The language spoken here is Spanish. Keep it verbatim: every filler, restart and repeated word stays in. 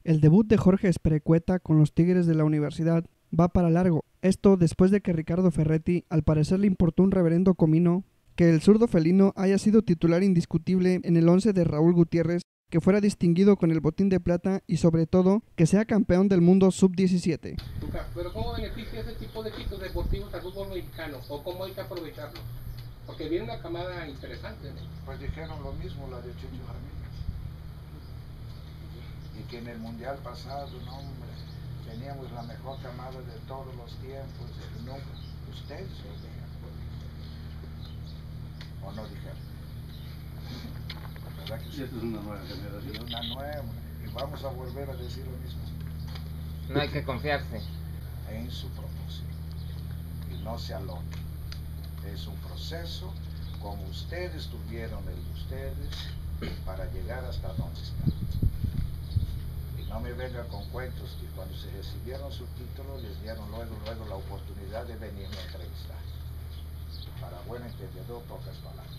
El debut de Jorge Espericueta con los Tigres de la Universidad va para largo. Esto después de que Ricardo Ferretti al parecer le importó un reverendo comino que el zurdo felino haya sido titular indiscutible en el once de Raúl Gutiérrez, que fuera distinguido con el botín de plata y sobre todo que sea campeón del mundo sub diecisiete. Pero ¿cómo beneficia ese tipo de equipos deportivos al fútbol mexicano? ¿O cómo hay que aprovecharlo? Porque viene una camada interesante, ¿no? Pues dijeron lo mismo la de Chucho Ramírez. Y que en el mundial pasado, no hombre, teníamos la mejor camada de todos los tiempos. No, ustedes lo dijeron. ¿O no dijeron? ¿Verdad que sí? Esta es una nueva generación. Y una nueva. Y vamos a volver a decir lo mismo. No hay que confiarse. En su propósito. Y no se aloque. Es un proceso como ustedes tuvieron el de ustedes para llegar hasta donde están. Y no me venga con cuentos que cuando se recibieron su título les dieron luego, luego la oportunidad de venirme a entrevistar. Para buen entendedor, pocas palabras.